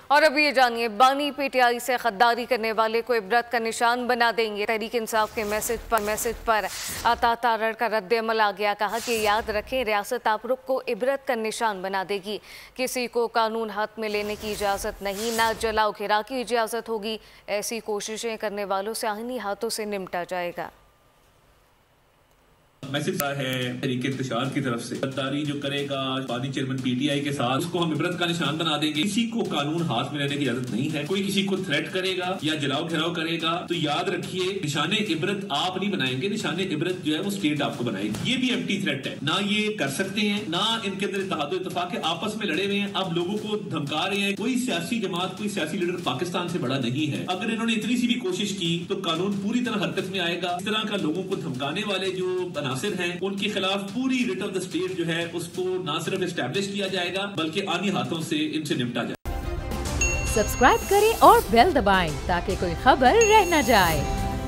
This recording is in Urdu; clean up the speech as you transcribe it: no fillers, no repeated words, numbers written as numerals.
اور اب یہ جانیے، بانی پی ٹی آئی سے غداری کرنے والے کو عبرت کا نشان بنا دیں گے۔ تحریک انصاف کے میسج پر عطا تارڑ کا رد عمل آ گیا۔ کہا کہ یاد رکھیں، ریاست آپ رخ کو عبرت کا نشان بنا دے گی۔ کسی کو قانون ہاتھ میں لینے کی اجازت نہیں، نہ جلاؤ گھرا کی اجازت ہوگی۔ ایسی کوششیں کرنے والوں سے آئینی ہاتھوں سے نمٹا جائے گا۔ میسج ہے تحریک انتشار کی طرف سے، غداری جو کرے گا بانی چیئرمین پی ٹی آئی کے ساتھ، اس کو ہم عبرت کا نشان بنا دیں گے۔ کسی کو قانون ہاتھ میں لینے کی اجازت نہیں ہے۔ کوئی کسی کو تھریٹ کرے گا یا جلاؤ گھراؤ کرے گا تو یاد رکھیے، نشان عبرت آپ نہیں بنائیں گے، نشان عبرت جو ہے وہ اسٹیٹ آپ کو بنائے گی۔ یہ بھی ایمٹی تھریٹ ہے، نہ یہ کر سکتے ہیں، نہ ان کے اندر اتحاد و اتفاق ہے، آپس میں لڑے ہوئے ہیں، اب لوگوں کو دھمکا رہے ہیں۔ کوئی سیاسی جماعت، کوئی سیاسی لیڈر پاکستان سے بڑا نہیں ہے۔ اگر انہوں نے اتنی سی بھی کوشش کی تو قانون پوری طرح حرکت میں آئے گا۔ اس طرح کا لوگوں کو دھمکانے والے جو عناصر ہیں، ان کے خلاف پوری ریٹ آف دا اسٹیٹ جو ہے اس کو نہ صرف اسٹیبلش کیا جائے گا بلکہ آئینی ہاتھوں سے ان سے نمٹا جائے۔ سبسکرائب کریں اور بیل دبائیں تاکہ کوئی خبر رہ نہ جائے۔